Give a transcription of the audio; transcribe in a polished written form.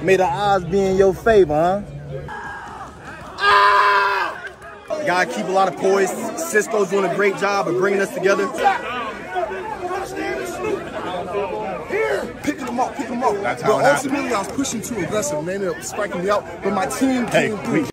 May the odds be in your favor, huh? Gotta keep a lot of poise. Cisco's doing a great job of bringing us together. Picking them up. That's But how ultimately, I was pushing too aggressive and they ended up striking me out. But my team came through.